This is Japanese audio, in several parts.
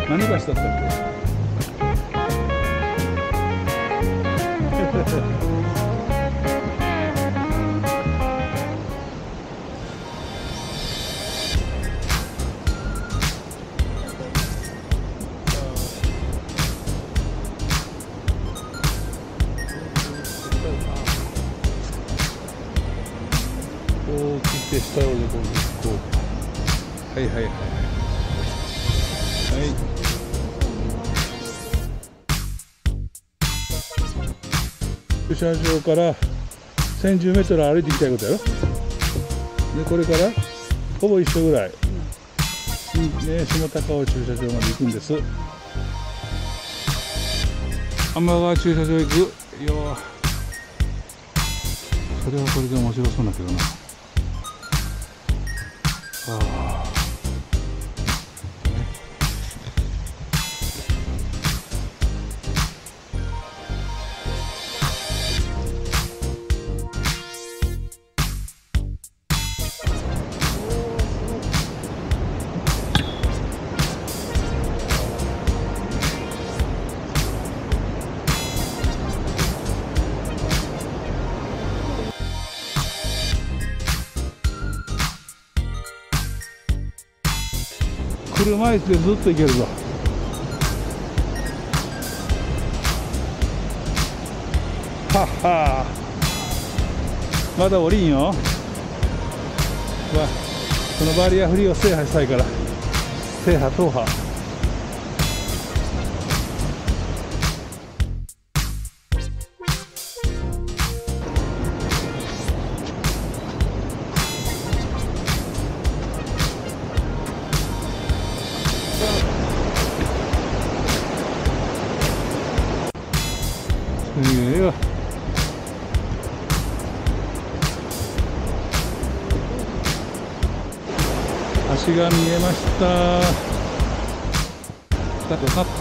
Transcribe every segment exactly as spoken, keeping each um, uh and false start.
何橋だったっけ。こう切って下を横にこう。はいはいはいはい。はい。駐車場からせんじゅうメートル歩いてきたいことやろ。でこれからほぼ一緒ぐらい、ね、下高尾駐車場まで行くんです。天川駐車場行くよ。それはそれで面白そうだけどな。ああ、車椅子でずっと行けるぞ。はっはー、まだ降りんよ。わ、このバリアフリーを制覇したいから、制覇踏破。いいよ。橋が見えました。だとな。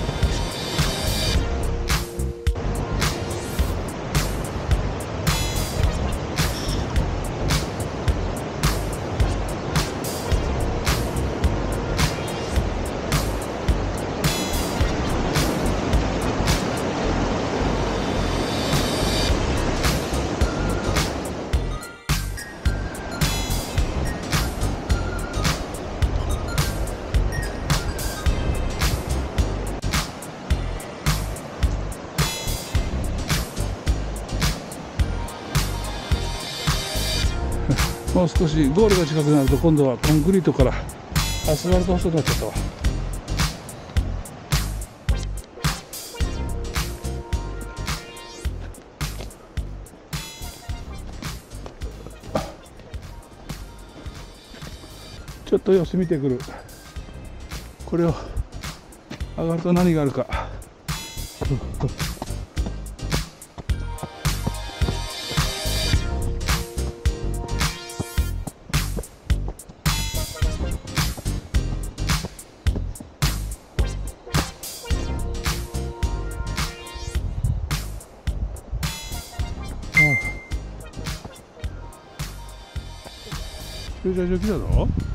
もう少しゴールが近くなると今度はコンクリートからアスファルト細くなっちゃったわ。ちょっと様子見てくる。これを上がると何があるか。駐車場来たぞ。